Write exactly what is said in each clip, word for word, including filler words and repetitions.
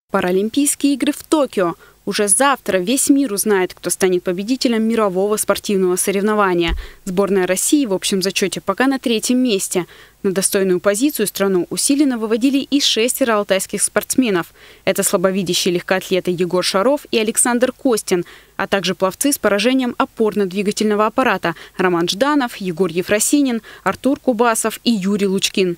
Паралимпийские игры в Токио. Уже завтра весь мир узнает, кто станет победителем мирового спортивного соревнования. Сборная России в общем зачете пока на третьем месте. На достойную позицию страну усиленно выводили и шестеро алтайских спортсменов. Это слабовидящие легкоатлеты Егор Шаров и Александр Костин, а также пловцы с поражением опорно-двигательного аппарата Роман Жданов, Егор Ефросинин, Артур Кубасов и Юрий Лучкин.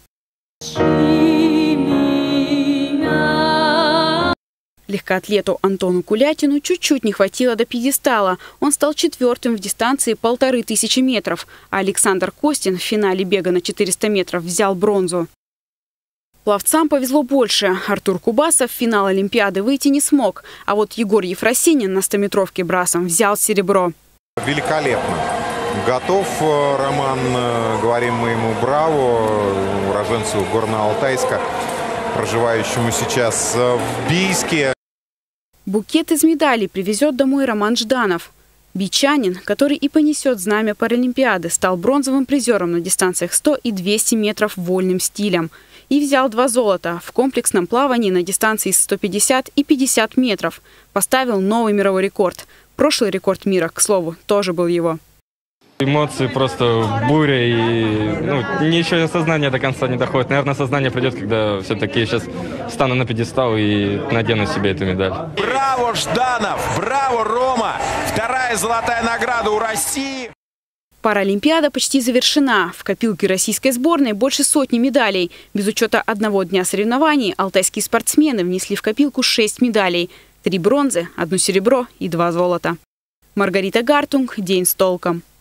Легкоатлету Антону Кулятину чуть-чуть не хватило до пьедестала. Он стал четвертым в дистанции полторы тысячи метров, а Александр Костин в финале бега на четыреста метров взял бронзу. Пловцам повезло больше. Артур Кубасов в финал Олимпиады выйти не смог, а вот Егор Ефросинин на стометровке брасом взял серебро. Великолепно. Готов Роман, говорим мы ему браво, уроженцу Горно-Алтайска, проживающему сейчас в Бийске. Букет из медалей привезет домой Роман Жданов. Бичанин, который и понесет знамя Паралимпиады, стал бронзовым призером на дистанциях сто и двести метров вольным стилем. И взял два золота в комплексном плавании на дистанции сто пятьдесят и пятьдесят метров. Поставил новый мировой рекорд. Прошлый рекорд мира, к слову, тоже был его. Эмоции просто буря, и ну, ничего сознание до конца не доходит. Наверное, сознание придет, когда все-таки сейчас встану на пьедестал и надену себе эту медаль. Браво, Жданов! Браво, Рома! Вторая золотая награда у России! Паралимпиада почти завершена. В копилке российской сборной больше сотни медалей. Без учета одного дня соревнований алтайские спортсмены внесли в копилку шесть медалей. Три бронзы, одно серебро и два золота. Маргарита Гартунг. День с толком.